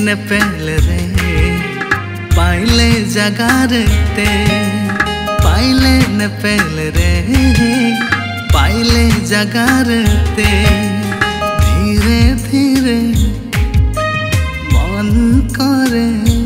न पहले रे पाइले जगारते पाइले न पहले रे पाइले जगारते धीरे धीरे मन करे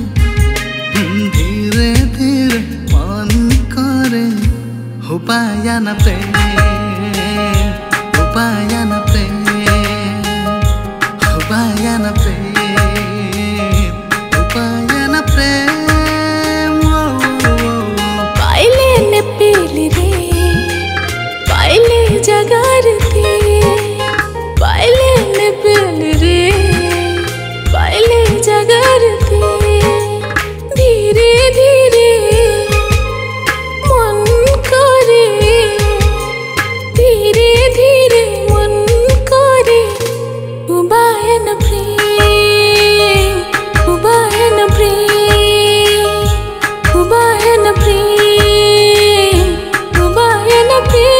धीरे धीरे मन करे हो पाया न प्रेम हो पाया न प्रेम हो पाया न प्रेम हो पाया न प्रेम पाइले न पहले रे पाइले जगारते पाइले न पहले रे पाइले जगारते धीरे धीरे मन करे धीरे धीरे मन करे उबायन प्रेम उबायन प्रेम उबायन प्रेम उबायन प्रेम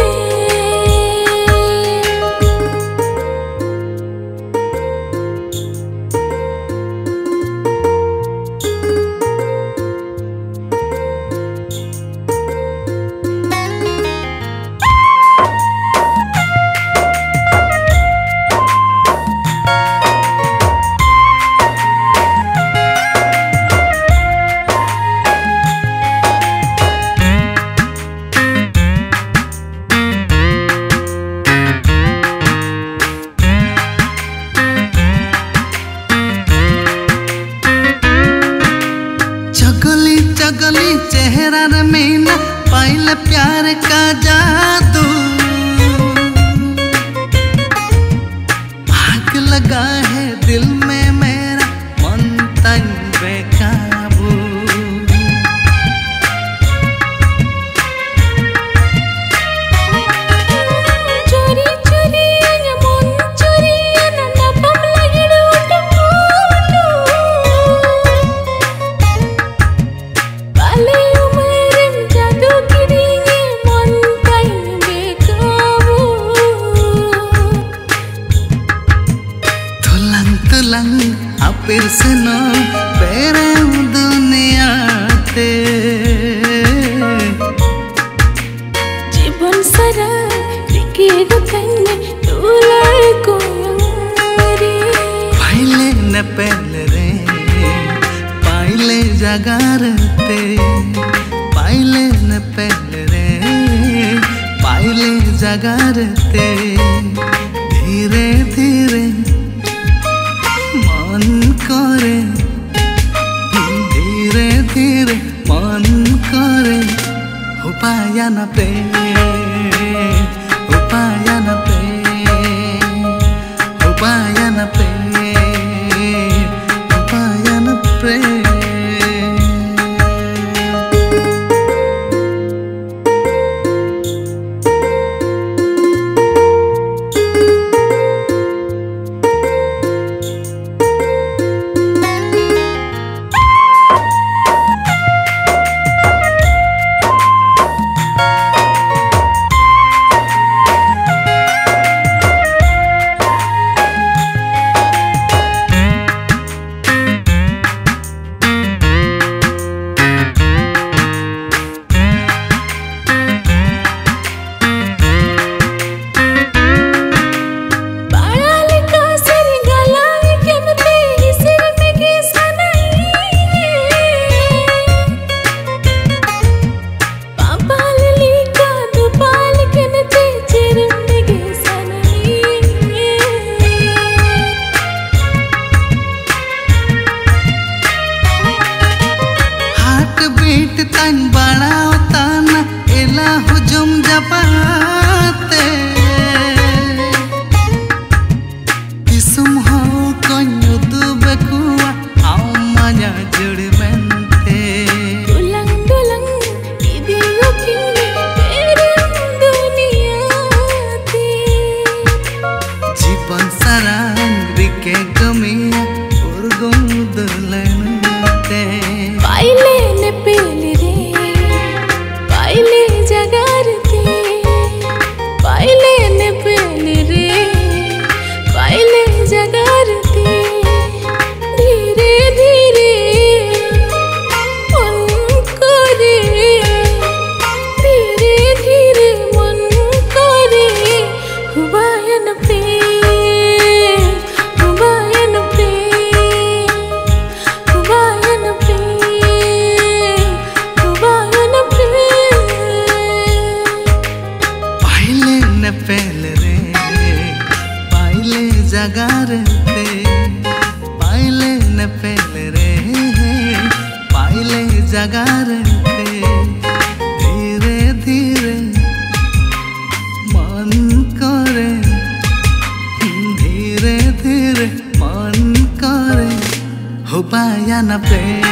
चगली चेहरा में न पाइल प्यार का जादू आग लगा है दिल में मेरा मन तन बेकाबू चोरी चोरी मन चोरी नपम लगिड़ पाले उमर जादू गिरी मन तन बेकाबू तुलंग तुलंग अपिर से नो पेरे दुनिया ते जीवन सारा लिखे गथन तुलार को रे पाइले न पहले रे पाइले जगारते पाइले न पहले रे पाइले जगारते धीरे धीरे मन करे धीरे धीरे मन करे हो पाया न प्रेम हो पाया न प्रेम हो पाया न प्रेम हो पाया न प्रेम জাগারে পাইলে নে পেলে রে পাইলে জাগারে ধীরে ধীরে মন করে ধীরে ধীরে মন করে हो पाया न प्रेम